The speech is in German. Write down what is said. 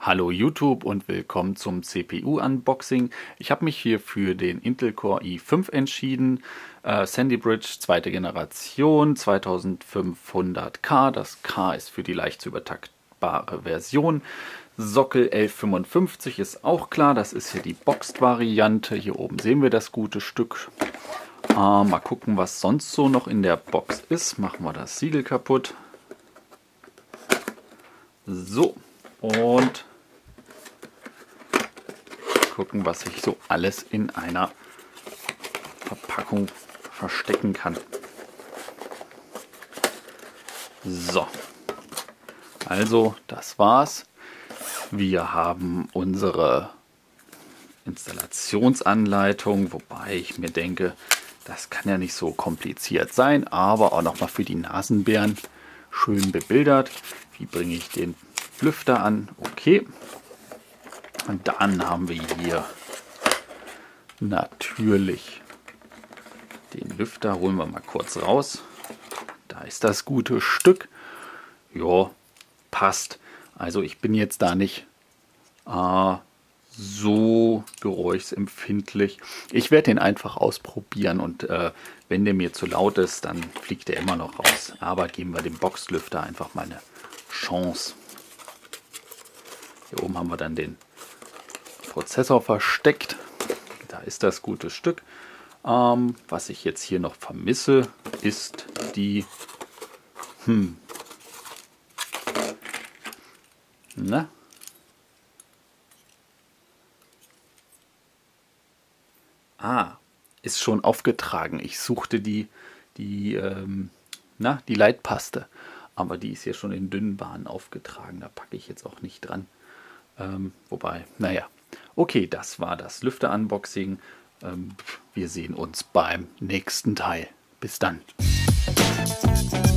Hallo YouTube und willkommen zum CPU-Unboxing. Ich habe mich hier für den Intel Core i5 entschieden. Sandy Bridge, zweite Generation, 2500K. Das K ist für die leicht zu übertaktbare Version. Sockel 1155 ist auch klar, das ist hier die Boxed-Variante. Hier oben sehen wir das gute Stück. Mal gucken, was sonst so noch in der Box ist. Machen wir das Siegel kaputt. So, und gucken, was ich so alles in einer Verpackung verstecken kann. So, also das war's. Wir haben unsere Installationsanleitung, wobei ich mir denke, das kann ja nicht so kompliziert sein, aber auch nochmal für die Nasenbären schön bebildert. Wie bringe ich den Lüfter an? Okay. Und dann haben wir hier natürlich den Lüfter. Holen wir mal kurz raus. Da ist das gute Stück. Ja, passt. Also ich bin jetzt da nicht so geräuschempfindlich. Ich werde den einfach ausprobieren und wenn der mir zu laut ist, dann fliegt der immer noch raus. Aber geben wir dem Boxlüfter einfach mal eine Chance. Hier oben haben wir dann den Prozessor versteckt. Da ist das gute Stück. Was ich jetzt hier noch vermisse, ist die Na? Ist schon aufgetragen. Ich suchte die Leitpaste, aber die ist hier schon in dünnen Bahnen aufgetragen. Da packe ich jetzt auch nicht dran. Wobei, naja. Okay, das war das Lüfter-Unboxing. Wir sehen uns beim nächsten Teil. Bis dann.